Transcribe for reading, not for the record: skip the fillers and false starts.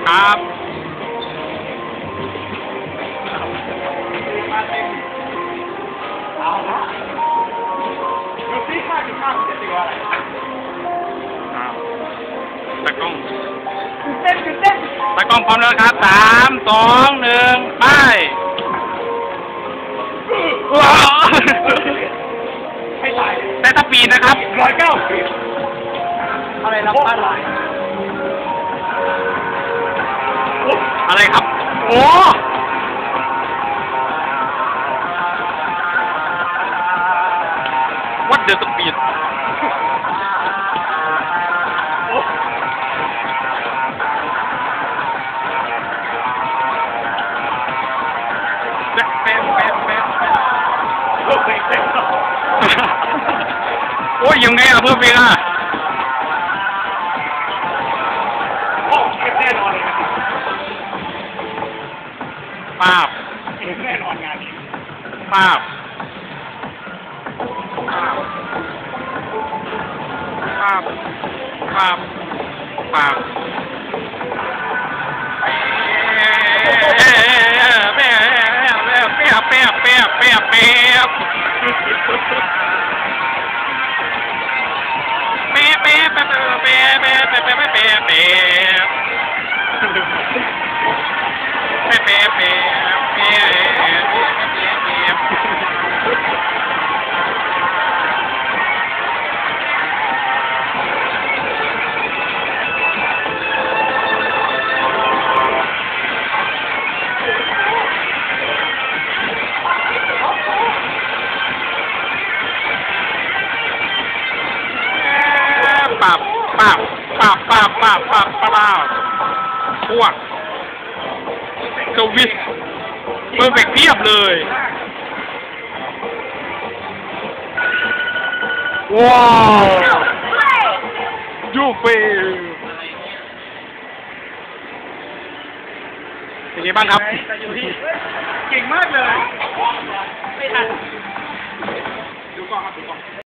ครับเอาละดูซิข้าวจะเจออะไรตากล้องตื่นเต้นตากล้องพร้อมแล้วครับ3 2 1ไปว้าวให้ตายแต่ถ้าปีนนะครับ 190อะไรนะอะไรอะไรครับโอ้วัดเดอร์สปีดโอ้ยยังไงล่ะเพื่อนพี่ล่ะโอ้เก็บแน่นอนเลยนะป้าบเก็บแน่นอนงานนี้ป้าบป้าบป้าบป้าบป้าพวกสวิสเปอร์เฟกต์เทียบเลยว้าวยูเฟเป็นไงบ้างครับเก่งมากเลยไม่ทันดูกล้องครับดูกล้อง